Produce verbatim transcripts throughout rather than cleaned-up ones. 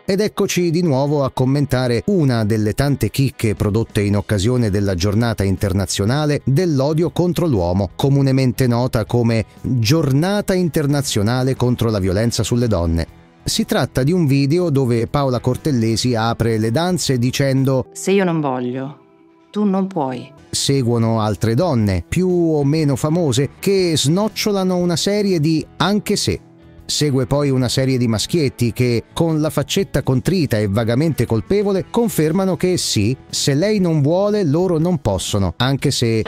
Ed eccoci di nuovo a commentare una delle tante chicche prodotte in occasione della giornata internazionale dell'odio contro l'uomo, comunemente nota come Giornata internazionale contro la violenza sulle donne. Si tratta di un video dove Paola Cortellesi apre le danze dicendo «Se io non voglio, tu non puoi». Seguono altre donne, più o meno famose, che snocciolano una serie di «anche se». Segue poi una serie di maschietti che, con la faccetta contrita e vagamente colpevole, confermano che sì, se lei non vuole, loro non possono, anche se...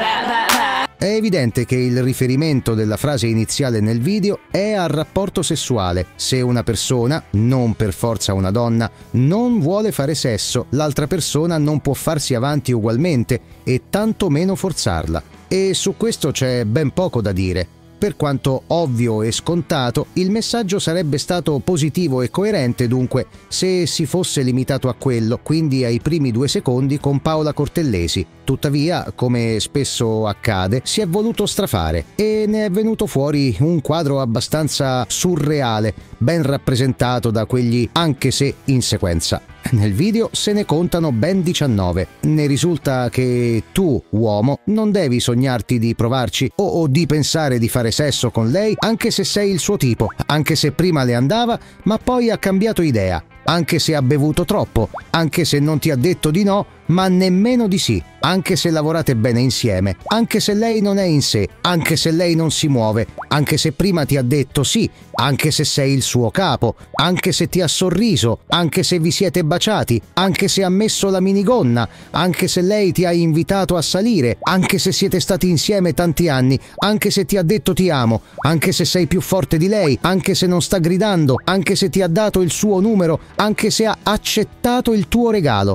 È evidente che il riferimento della frase iniziale nel video è al rapporto sessuale. Se una persona, non per forza una donna, non vuole fare sesso, l'altra persona non può farsi avanti ugualmente e tanto meno forzarla. E su questo c'è ben poco da dire. Per quanto ovvio e scontato, il messaggio sarebbe stato positivo e coerente dunque se si fosse limitato a quello, quindi ai primi due secondi con Paola Cortellesi. Tuttavia, come spesso accade, si è voluto strafare e ne è venuto fuori un quadro abbastanza surreale, ben rappresentato da quegli anche se in sequenza. Nel video se ne contano ben diciannove. Ne risulta che tu, uomo, non devi sognarti di provarci o, o di pensare di fare sesso con lei anche se sei il suo tipo, anche se prima le andava ma poi ha cambiato idea, anche se ha bevuto troppo, anche se non ti ha detto di no ma nemmeno di sì, anche se lavorate bene insieme, anche se lei non è in sé, anche se lei non si muove, anche se prima ti ha detto sì, anche se sei il suo capo, anche se ti ha sorriso, anche se vi siete baciati, anche se ha messo la minigonna, anche se lei ti ha invitato a salire, anche se siete stati insieme tanti anni, anche se ti ha detto ti amo, anche se sei più forte di lei, anche se non sta gridando, anche se ti ha dato il suo numero, anche se ha accettato il tuo regalo.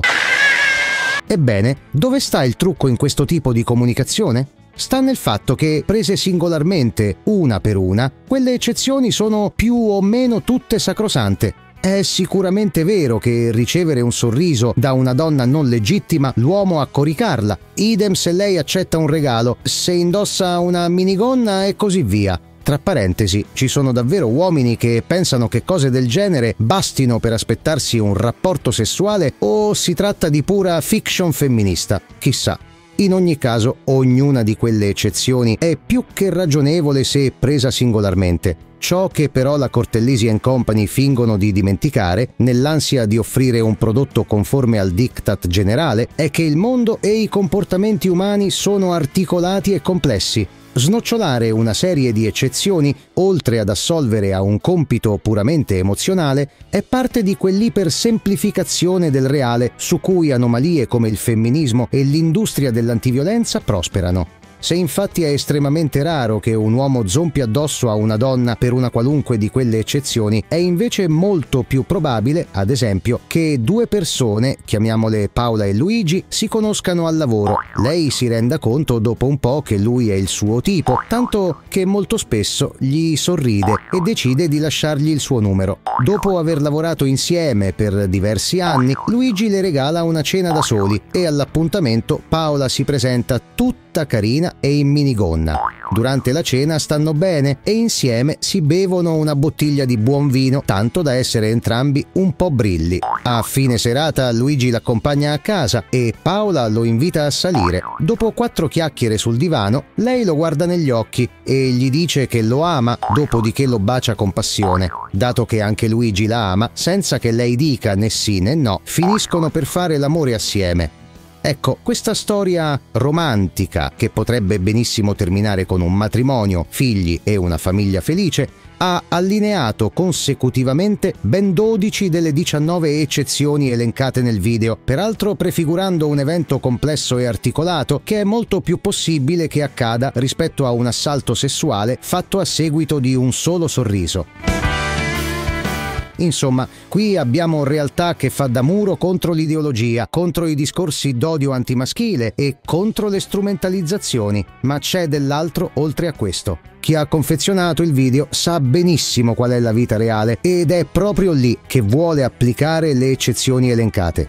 Ebbene, dove sta il trucco in questo tipo di comunicazione? Sta nel fatto che, prese singolarmente, una per una, quelle eccezioni sono più o meno tutte sacrosante. È sicuramente vero che ricevere un sorriso da una donna non legittima l'uomo a coricarla, idem se lei accetta un regalo, se indossa una minigonna e così via. Tra parentesi, ci sono davvero uomini che pensano che cose del genere bastino per aspettarsi un rapporto sessuale o si tratta di pura fiction femminista? Chissà. In ogni caso, ognuna di quelle eccezioni è più che ragionevole se presa singolarmente. Ciò che però la Cortellesi and Company fingono di dimenticare, nell'ansia di offrire un prodotto conforme al diktat generale, è che il mondo e i comportamenti umani sono articolati e complessi. Snocciolare una serie di eccezioni, oltre ad assolvere a un compito puramente emozionale, è parte di quell'ipersemplificazione del reale su cui anomalie come il femminismo e l'industria dell'antiviolenza prosperano. Se infatti è estremamente raro che un uomo zompi addosso a una donna per una qualunque di quelle eccezioni, è invece molto più probabile, ad esempio, che due persone, chiamiamole Paola e Luigi, si conoscano al lavoro. Lei si renda conto dopo un po' che lui è il suo tipo, tanto che molto spesso gli sorride e decide di lasciargli il suo numero. Dopo aver lavorato insieme per diversi anni, Luigi le regala una cena da soli e all'appuntamento Paola si presenta tutta carina e in minigonna. Durante la cena stanno bene e insieme si bevono una bottiglia di buon vino, tanto da essere entrambi un po' brilli. A fine serata Luigi l'accompagna a casa e Paola lo invita a salire. Dopo quattro chiacchiere sul divano, lei lo guarda negli occhi e gli dice che lo ama, dopodiché lo bacia con passione. Dato che anche Luigi la ama, senza che lei dica né sì né no, finiscono per fare l'amore assieme. Ecco, questa storia romantica, che potrebbe benissimo terminare con un matrimonio, figli e una famiglia felice, ha allineato consecutivamente ben dodici delle diciannove eccezioni elencate nel video, peraltro prefigurando un evento complesso e articolato che è molto più possibile che accada rispetto a un assalto sessuale fatto a seguito di un solo sorriso. Insomma, qui abbiamo realtà che fa da muro contro l'ideologia, contro i discorsi d'odio antimaschile e contro le strumentalizzazioni, ma c'è dell'altro oltre a questo. Chi ha confezionato il video sa benissimo qual è la vita reale ed è proprio lì che vuole applicare le eccezioni elencate.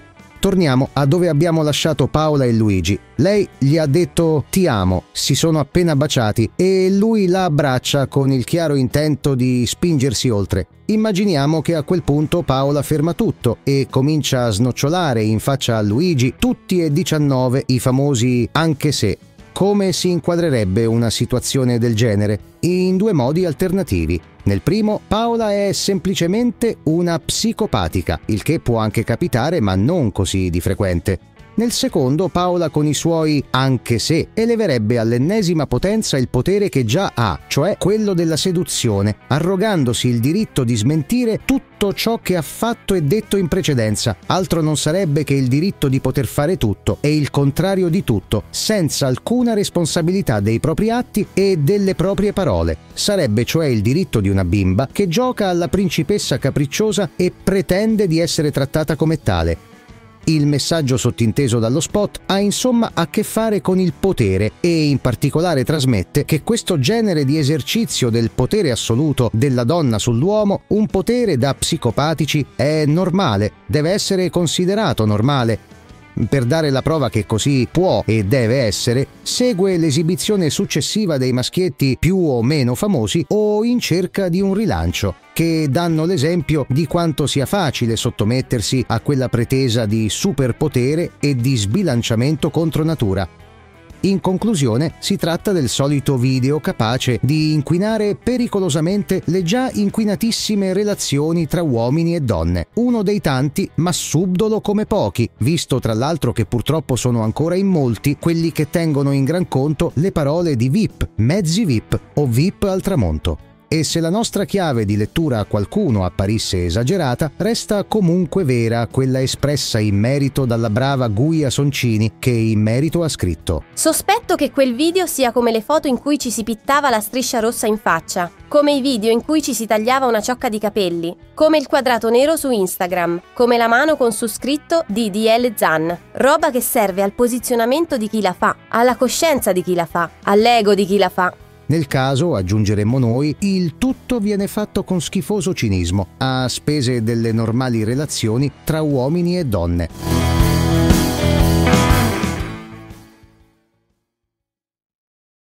Torniamo a dove abbiamo lasciato Paola e Luigi. Lei gli ha detto ti amo, si sono appena baciati e lui la abbraccia con il chiaro intento di spingersi oltre. Immaginiamo che a quel punto Paola ferma tutto e comincia a snocciolare in faccia a Luigi tutti e diciannove i famosi anche se. Come si inquadrerebbe una situazione del genere? In due modi alternativi. Nel primo, Paola è semplicemente una psicopatica, il che può anche capitare ma non così di frequente. Nel secondo, Paola con i suoi anche se eleverebbe all'ennesima potenza il potere che già ha, cioè quello della seduzione, arrogandosi il diritto di smentire tutto ciò che ha fatto e detto in precedenza. Altro non sarebbe che il diritto di poter fare tutto e il contrario di tutto, senza alcuna responsabilità dei propri atti e delle proprie parole. Sarebbe cioè il diritto di una bimba che gioca alla principessa capricciosa e pretende di essere trattata come tale. Il messaggio sottinteso dallo spot ha insomma a che fare con il potere e in particolare trasmette che questo genere di esercizio del potere assoluto della donna sull'uomo, un potere da psicopatici, è normale, deve essere considerato normale. Per dare la prova che così può e deve essere, segue l'esibizione successiva dei maschietti più o meno famosi o in cerca di un rilancio, che danno l'esempio di quanto sia facile sottomettersi a quella pretesa di superpotere e di sbilanciamento contro natura. In conclusione, si tratta del solito video capace di inquinare pericolosamente le già inquinatissime relazioni tra uomini e donne. Uno dei tanti, ma subdolo come pochi, visto tra l'altro che purtroppo sono ancora in molti quelli che tengono in gran conto le parole di V I P, mezzi V I P o V I P al tramonto. E se la nostra chiave di lettura a qualcuno apparisse esagerata, resta comunque vera quella espressa in merito dalla brava Guia Soncini, che in merito ha scritto: sospetto che quel video sia come le foto in cui ci si pittava la striscia rossa in faccia, come i video in cui ci si tagliava una ciocca di capelli, come il quadrato nero su Instagram, come la mano con su scritto D D L Zan, roba che serve al posizionamento di chi la fa, alla coscienza di chi la fa, all'ego di chi la fa. Nel caso, aggiungeremmo noi, il tutto viene fatto con schifoso cinismo, a spese delle normali relazioni tra uomini e donne.